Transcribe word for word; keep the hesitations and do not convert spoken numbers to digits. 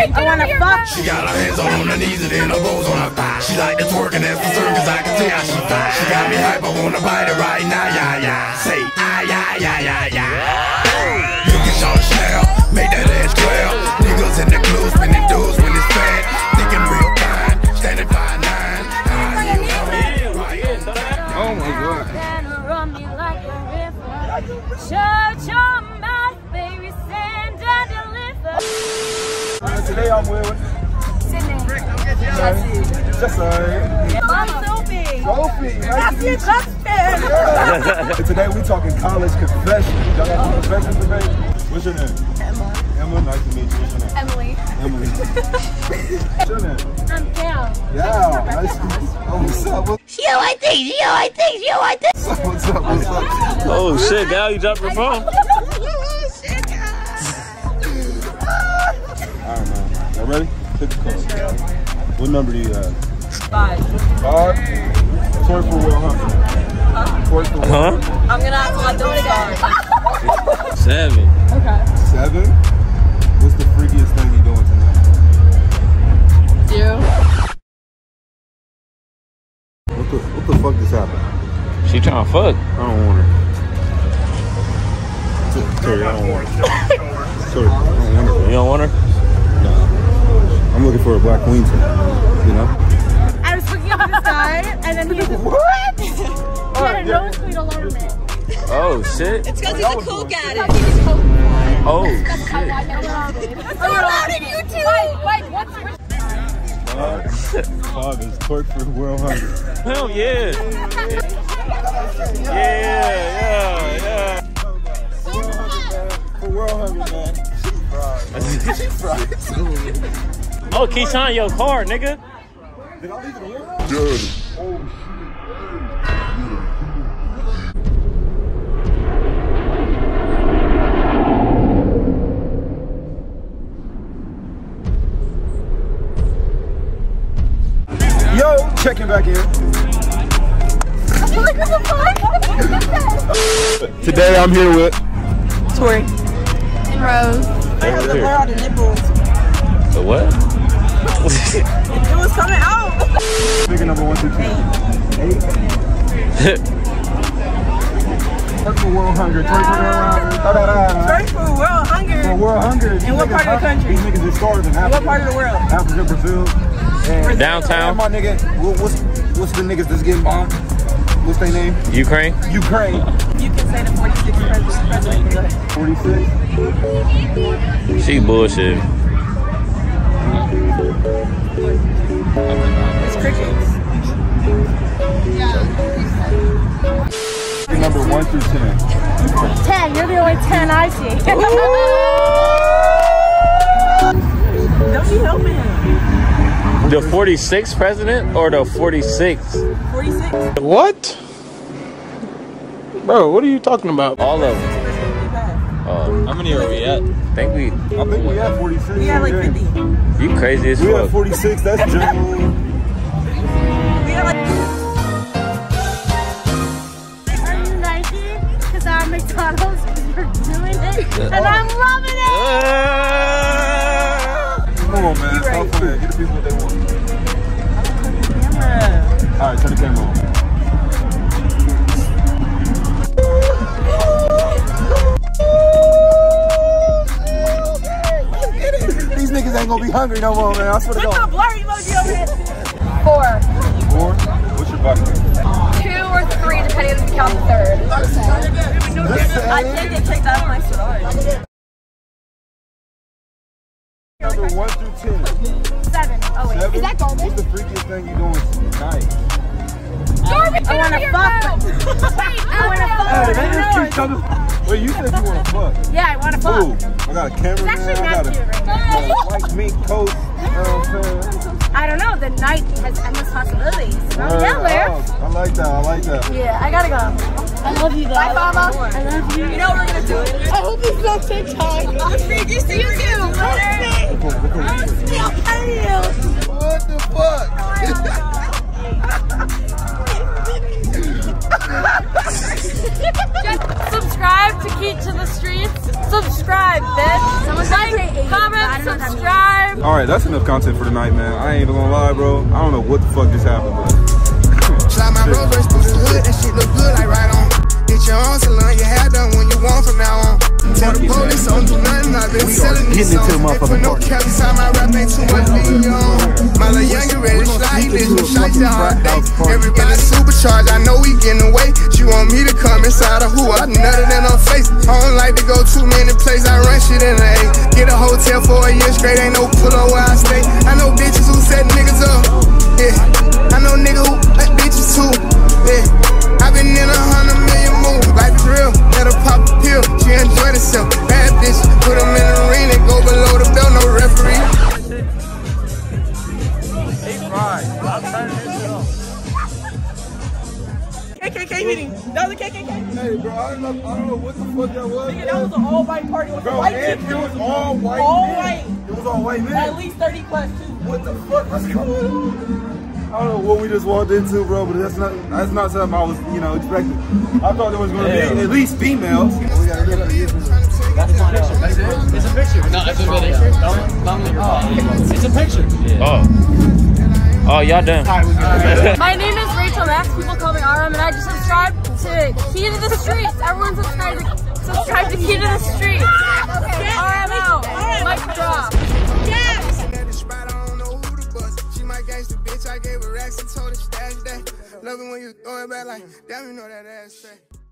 I wanna fuck. She got her hands on her knees and then her bows on her thigh. She like to twerk and that's the circus, I can tell she fly. She got me hype, I wanna bite it right now, yeah, yeah. Say, ah, yeah, yeah, yeah, yeah. You can shout snap, make that ass clap. Niggas in the club spinning dudes when it's fat. Thinking real fine, standing five nine. Oh my God. Shut your mouth, baby, send and deliver. Today I'm with Sydney. Jesse. Jesse. I'm Sophie. Sophie. That's your question. Today we talking college confessions. Y'all got some confessions today? What's your name? Emma. Emma, nice to meet you. What's your name? Emily. Emily. What's your name? I'm Gail. Yeah, nice to meet you. Oh, what's up? What's She don't like things, she don't like things, she don't like things. up? What's up? What's up? Oh shit, Gal, you dropped your phone. Alright, man. Y'all ready? Pick the code. What number do you have? Five. Five? Twerk for Will Hunter. Huh? Twerk for Will Huh? I'm gonna have to let them start. Seven. Okay. Seven? What's the freakiest thing you doing tonight? Zero. What the, what the fuck just happened? She trying to fuck. I don't want her. Sorry, I don't want her. Sorry, I don't want her. You don't want her? No. I'm looking for a black queen tonight, you know? I was looking up this guy, and then he was what? He had a nosebleed alarmment. Oh shit. It's because he's a coke addict. Oh shit. I'm allowed in you too. Wait, wait, what's your... Five, five is twerk for World Hunger. Hell yeah. Yeah, yeah, yeah. For World Hunger, man. She's fried. She's fried. Oh, Keyshawn, your car, nigga. Did I leave it away? Dirty. Oh, Yo, checking back in. Today I'm here with Tori. And Rose. I have to blur out the nipples. The what? It was coming out. Figure number one, two, three. Eight. Twerk for World Hunger. Twerk for World Hunger. Twerk for World Hunger. For World Hunger. In what part of the country? These niggas is starving. In what part of the world? Africa, Brazil. And Downtown. and my nigga, what- what's what's the niggas that's getting bombed? What's their name? Ukraine. Ukraine. You can say the forty-six president. forty-six. She bullshit. It's crickets. Number one through ten. Ten. You're the only ten I see. Don't be helping him. The forty-sixth president or the forty-sixth? forty-six. What? Bro, what are you talking about? All of them. Uh, how many are we at? I think we. I think we have forty-six. We have like fifty. You crazy as We have fuck. forty-six. That's general. We have like. Are you Nike? Because I'm McDonald's. You're doing it, and I'm loving it. Come on, man. Stop playing. Get the people what they want. Camera. All right, turn the camera on. These niggas ain't gonna be hungry no more, man. I swear to Put the God. blur emoji over here. Four. Four? What's your body weight? Two or three, depending on if you count the third. This I is did get kicked out of my story. number one through ten. Seven. Oh wait. Seven? Is that garbage? What's the freakiest thing you doing tonight? Garbage. I want to fuck. Wait, I want to fuck. Hey, they just keep coming. Wait, you said you want to fuck? Yeah, I want to fuck. Ooh, I got a camera, It's man. actually I got not a, cute right got a now. white mink coat. You know what I'm saying? I don't know. The night has endless possibilities. I'm Uh, down there. oh, I like that. I like that. Yeah, I gotta go. I love you, guys. Bye, Mama. I love you. You know we're gonna do it. I hope it's not TikTok. I'll see you soon. You too. I'll see. I'll pay you. What the fuck? Subscribe to Keep to the Streets. Subscribe, bitch. Like, comment, subscribe. All right, that's enough content for tonight, man. I ain't even gonna lie, bro. I don't know what the fuck just happened, but. Slide my rovers through the hood, that shit look good like right on. Get your own salon, your hair done when you want from now on. Tell the police I don't do nothing, I've been selling these songs. For no cap inside my rap, ain't too much leave you on. My little younger ready to slide, this was shot your hard day. Everybody supercharged, I know we getting away. She want me to come inside of who I nutted in her face. I don't like to go too many places, I run shit in the A. Get a hotel for a year straight, ain't no pull up where I stay. I know bitches who set niggas up, yeah. I know niggas who let bitches too, yeah. I been in a hundred million moves, like the real. Let her pop a pill, she enjoyed herself. Bad bitch, put them in the ring and go below the belt, no referee. K K K meeting. That was a K K K. Hey, bro, I don't know, I don't know what the fuck that was. Nigga, that was an all-white party. It was Bro, white and people. it was all white All men. white. It was all white men. At least thirty plus too. What the fuck was going on? I don't know what we just walked into, bro, but that's not that's not something I was, you know, expecting. I thought there was going to be at least females. That's a picture. That's it? It's a picture. No, it's a video. Don't, don't, oh, it's a picture. Yeah. Oh. Oh, y'all done. My name is Rachel Max. People call me Aram, and I just subscribed to Key to the Streets. Everyone subscribe to, subscribe to Key to the Streets. Aram out. Mic drop. Yes. Gangsta bitch, I gave her racks and told her stash that. Love it when you throw it back like, damn, you know that ass straight.